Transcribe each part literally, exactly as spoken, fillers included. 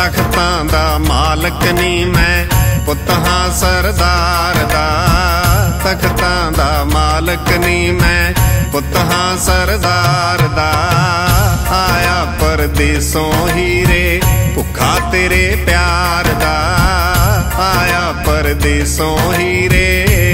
तख्तां दा मालक नी मैं पुत हां सरदार दा। तख्तां दा मालक नी मैं पुत हां सरदार दा। आया परदेसों हीरे भुखा तेरे प्यार दा। आया परदेसों हीरे।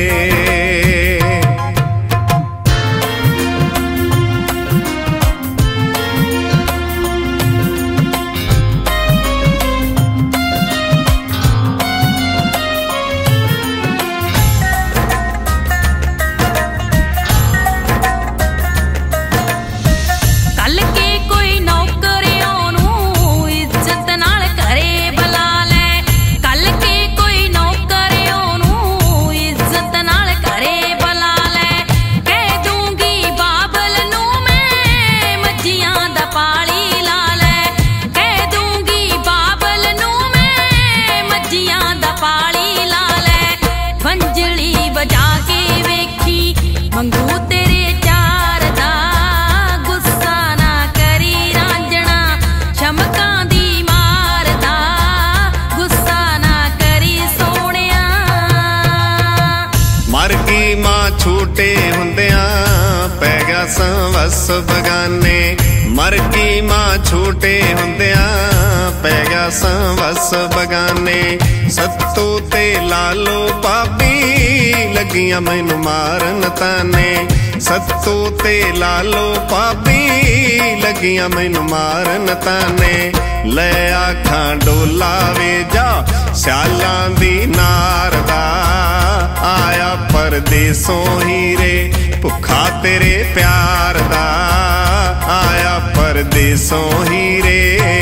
मंगू तेरे चार दा गुस्सा ना करी रांझना चमकां दी मार दा। गुस्सा ना करी सोहणिया। मर गई मां छूटे हुंदियां पै गया संवस बगाने। मर गई मां छूटे हुंदियां पै गया संवस बगाने। सत्तू ते लालो पाबी लगियां मैनू मारन ताने। सत्तू ते लालो पाबी लगियां मैनू मारन ताने। ले आखां डोला वे जा स्यालां दी नार दा। आया परदेसों हीरे भुखा तेरे प्यार दा। आया परदेसों हीरे।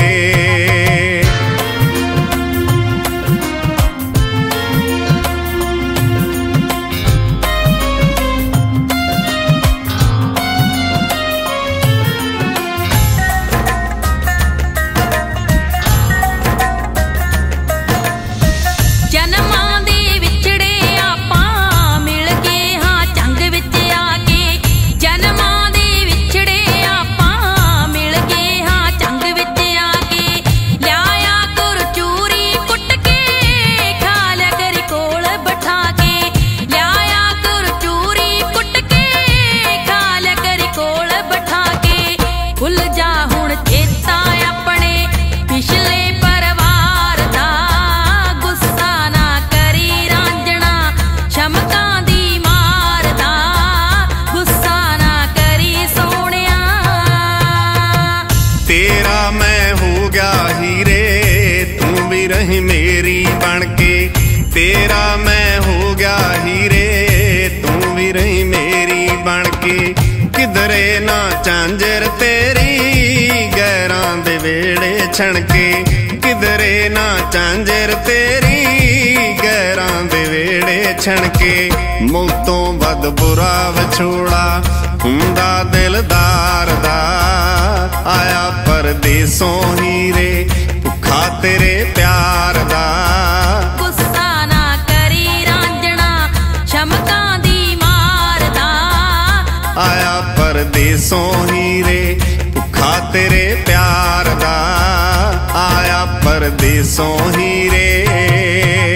तेरा मैं हो गया हीरे तू भी रही मेरी बनके। तेरा मैं हो गया हीरे तू भी रही मेरी बनके। किधरे ना झांझर तेरी गैरां दे वेड़े छणके। किधरे ना झांझर तेरी गैरां दे वेड़े छणके। मौतों बद बुरा विछोड़ा हुंदा दिलदार दा। आया परदेसों हीरे भुखा तेरे प्यार दा। गुस्सा ना करी रांझना चमकां दी मार दा। आया परदेसों हीरे भुखा तेरे प्यार दा। आया परदेसों हीरे।